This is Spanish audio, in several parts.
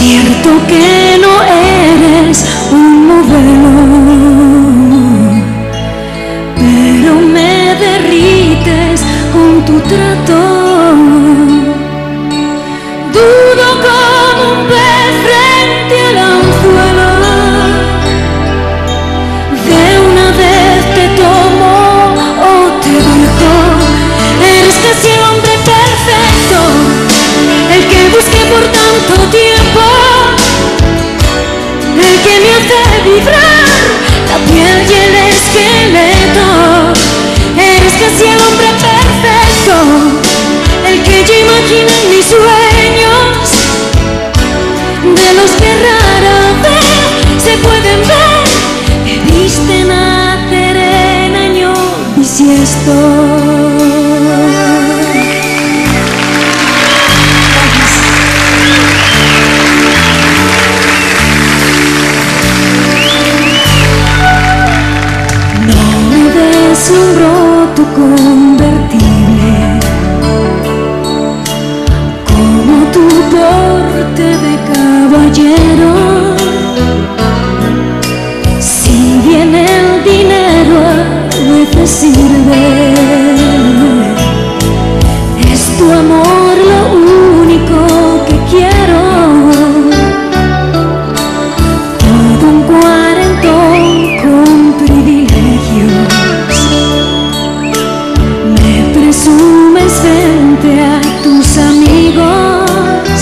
cierto que no eres un modelo, pero me derrites con tu trato. Dudo como un pez frente al anzuelo. De una vez te tomo o te vierto. Eres casi el hombre perfecto, el que busqué por tanto tiempo, el que me hace vibrar la piel y el esqueleto. Eres casi el hombre perfecto, el que yo imagino en mis sueños, de los que rara vez se pueden ver. Me viste nacer en año bisiesto. Deslumbró tu convertible, como tu porte de caballero. Si bien el dinero a veces sirve, es tu amor lo único que quiero. Todo un cuarentón con privilegios, presumes frente a tus amigos.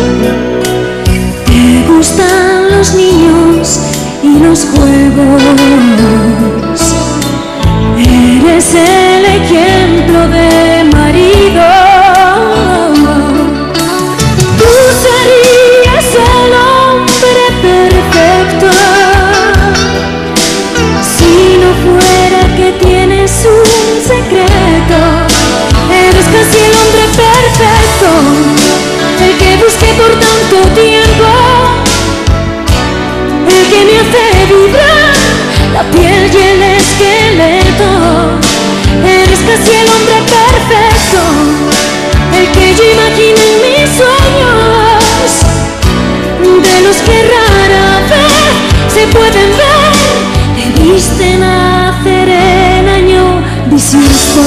Te gustan los niños y los juegos. Eres el ejemplo de marido. Tú serías el hombre perfecto si no fuera que tienes un secreto. Eres casi el hombre perfecto, el que busqué por tanto tiempo, el que me hace vibrar la piel y el esqueleto. Eres casi el hombre perfecto, el que yo imagino en mis sueños, de los que rara vez se pueden ver. Te viste nacer en año bisiesto.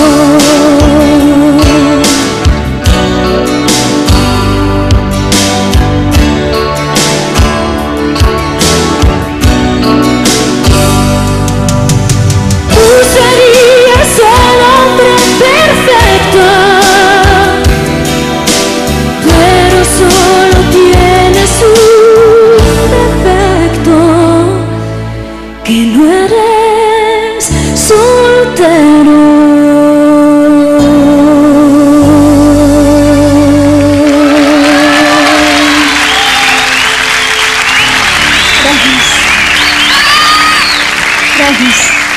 Que no eres soltero. Gracias. Gracias.